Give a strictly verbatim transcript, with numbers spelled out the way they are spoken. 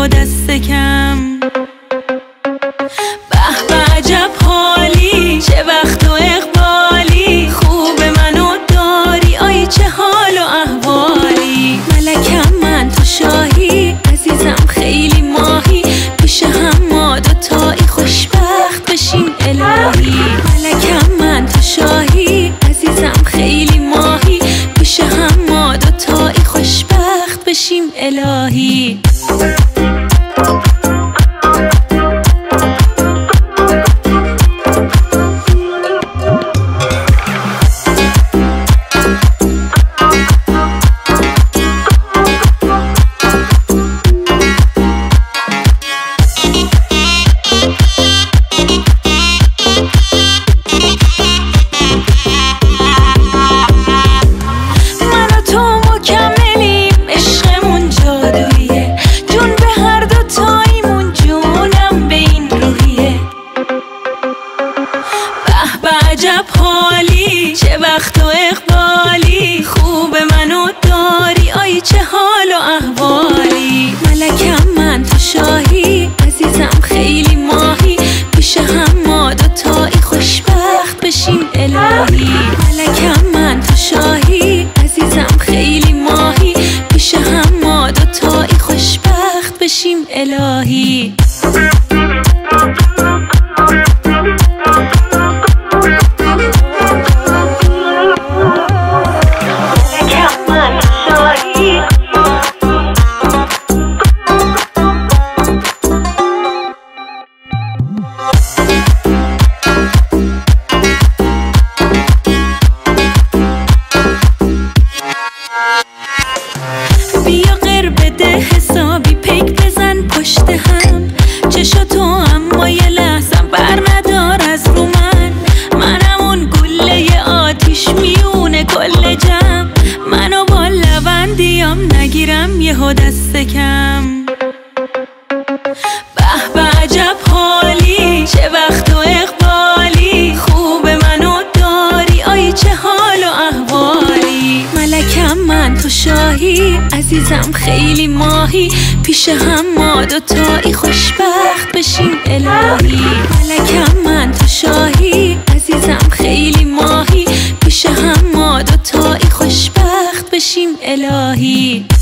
یهو دست کم. به به عجب حالی، چه وقت و اقبالی، خوب منو داری، آی چه حال و احوالی. ملکم من تو شاهی، عزیزم خیلی ماهی، پیش هم ما دوتایی خوشبخت بشیم الهی. ملکم من تو شاهی، عزیزم خیلی ماهی، پیش هم ما دوتایی خوشبخت بشیم الهی. عجب حالی، چه وقت و اقبالی، خوب منو داری، آی چه حال و احوالی. ملکم من تو شاهی، عزیزم خیلی ماهی، پیش هم ما دوتایی خوشبخت بشیم الهی. ملکم من تو شاهی، عزیزم خیلی ماهی، پیش هم ما دوتایی خوشبخت بشیم الهی. بیا غیر بده حسابی، پیک بزن پشت هم، چشا تو اما یه لحظم بر ندار از رو من. منم اون گله آتیش میونه کل جمع، منو با لبندیام نگیرم یهو دست کم. به به عجب حالی، چه وقت و اقبالی، خوب منو داری، آی چه حال و احوالی. ملکم من تو شاهی، عزیزم خیلی ماهی، پیش هم ما دوتایی خوشبخت بشیم الهی. ملکم من تو شاهی، عزیزم خیلی ماهی، پیش هم ما دوتایی خوشبخت بشیم الهی.